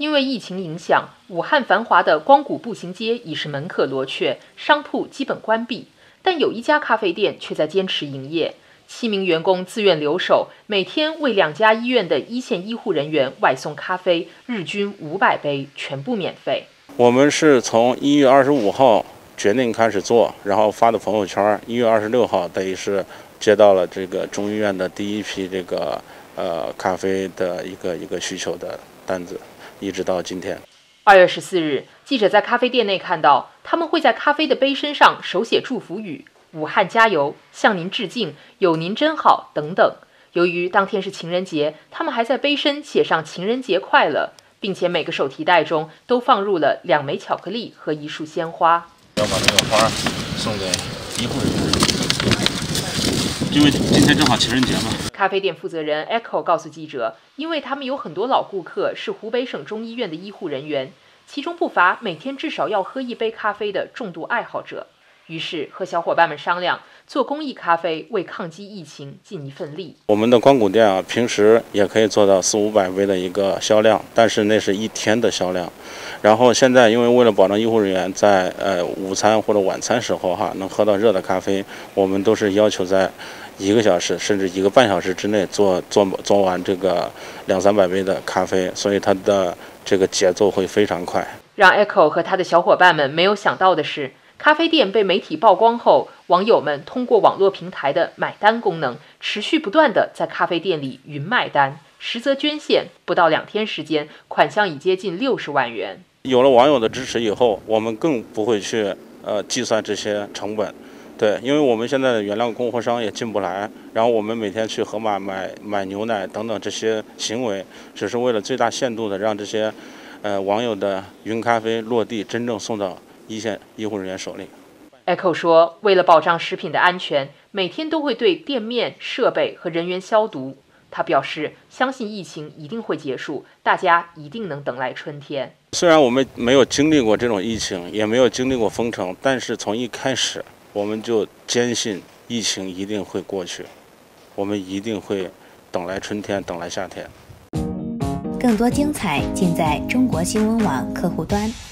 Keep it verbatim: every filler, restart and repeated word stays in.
因为疫情影响，武汉繁华的光谷步行街已是门可罗雀，商铺基本关闭。但有一家咖啡店却在坚持营业，七名员工自愿留守，每天为两家医院的一线医护人员外送咖啡，日均五百杯，全部免费。 我们是从一月二十五号决定开始做，然后发的朋友圈。一月二十六号，等于是接到了这个中医院的第一批这个呃咖啡的一个一个需求的单子，一直到今天。 二月十四日，记者在咖啡店内看到，他们会在咖啡的杯身上手写祝福语：“武汉加油，向您致敬，有您真好”等等。由于当天是情人节，他们还在杯身写上“情人节快乐”，并且每个手提袋中都放入了两枚巧克力和一束鲜花。 要把这个花送给医护人员，因为今天正好情人节嘛。 咖啡店负责人 Echo 告诉记者，因为他们有很多老顾客是湖北省中医院的医护人员，其中不乏每天至少要喝一杯咖啡的重度爱好者。于是和小伙伴们商量，做公益咖啡，为抗击疫情尽一份力。 我们的光谷店啊，平时也可以做到四五百杯的一个销量，但是那是一天的销量。然后现在因为为了保证医护人员在呃午餐或者晚餐时候哈能喝到热的咖啡，我们都是要求在一个小时甚至一个半小时之内做做做完这个两三百杯的咖啡，所以它的这个节奏会非常快。 让 Echo 和他的小伙伴们没有想到的是，咖啡店被媒体曝光后，网友们通过网络平台的买单功能，持续不断地在咖啡店里云买单，实则捐献，不到两天时间，款项已接近六十万元。 有了网友的支持以后，我们更不会去呃计算这些成本，对，因为我们现在的原料供货商也进不来，然后我们每天去盒马买买牛奶等等这些行为，只是为了最大限度的让这些呃网友的云咖啡落地，真正送到一线医护人员手里。 Echo 说，为了保障食品的安全，每天都会对店面、设备和人员消毒。他表示，相信疫情一定会结束，大家一定能等来春天。 虽然我们没有经历过这种疫情，也没有经历过封城，但是从一开始，我们就坚信疫情一定会过去，我们一定会等来春天，等来夏天。 更多精彩尽在中国新闻网客户端。